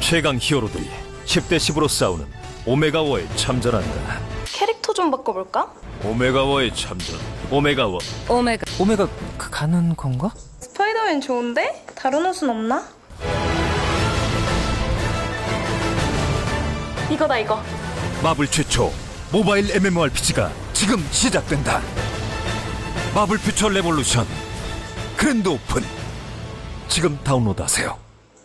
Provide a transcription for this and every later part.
최강 히어로들이 10대 10으로 싸우는 오메가워에 참전한다. 캐릭터 좀 바꿔볼까? 오메가워에 참전. 오메가워. 오메가 가는 건가? 스파이더맨 좋은데? 다른 옷은 없나? 이거다 이거. 마블 최초 모바일 MMORPG가 지금 시작된다. 마블 퓨처 레볼루션 그랜드 오픈. 지금 다운로드하세요.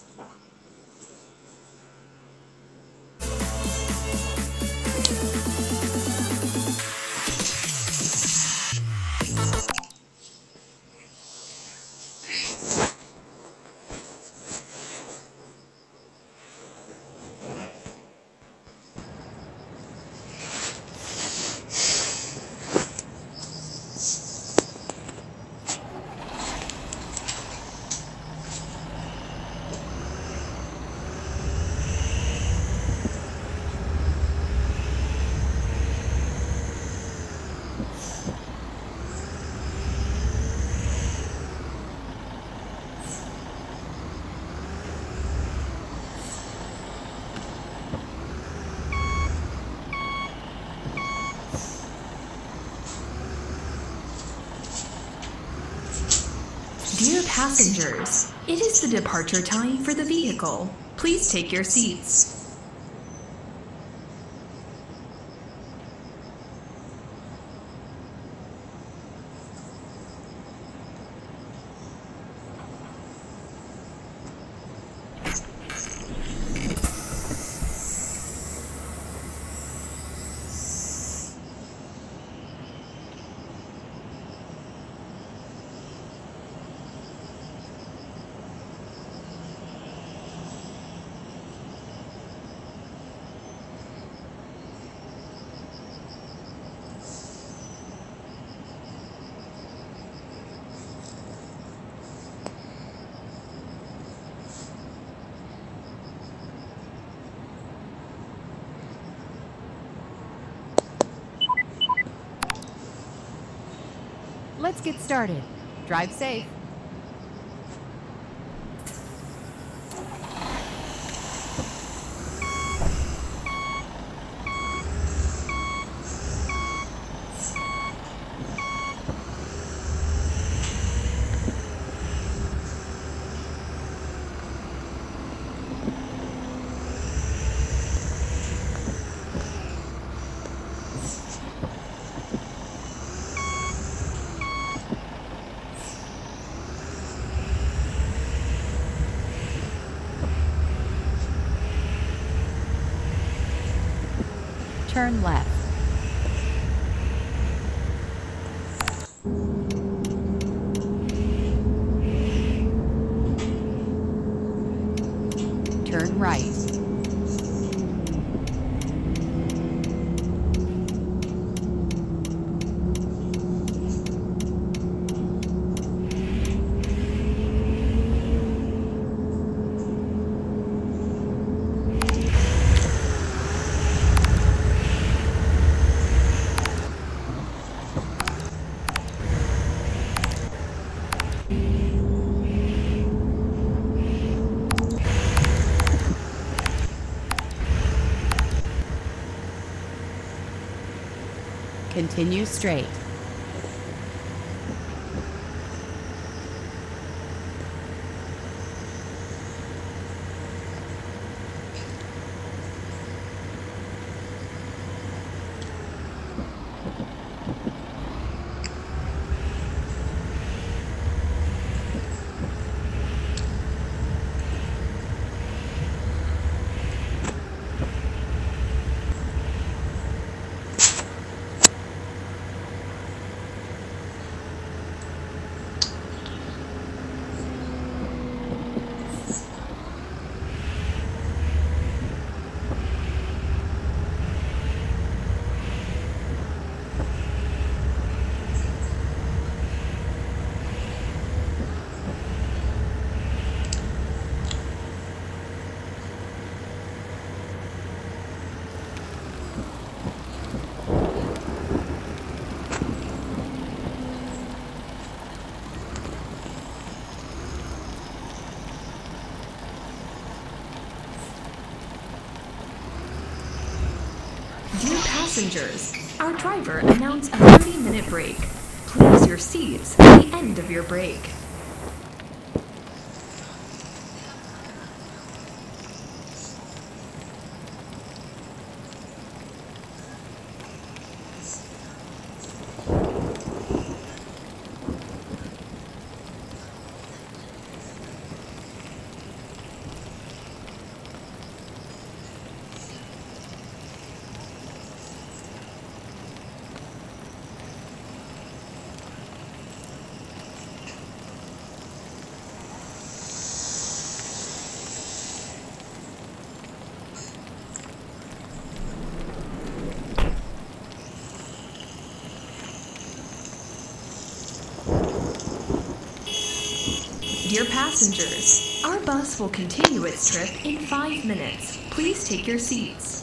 Dear passengers, it is the departure time for the vehicle. Please take your seats. Let's get started. Drive safe. Turn left. Turn right. Continue straight. passengers, our driver announced a 30-minute break. Please your seats at the end of your break. Dear passengers, our bus will continue its trip in 5 minutes. Please take your seats.